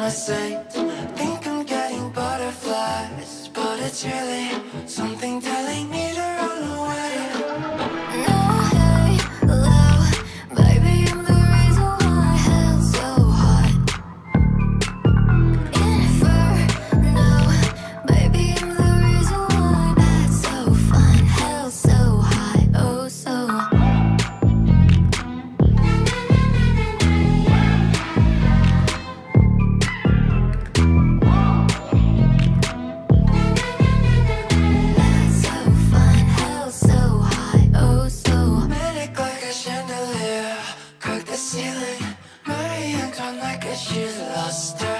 my saint. Think I'm getting butterflies, but it's really something telling me to run away. No, hey, low, baby, I'm the reason why hell's so hot. Inferno, baby, I'm the reason why that's so fun. Hell's so hot, oh so hot. She's lost her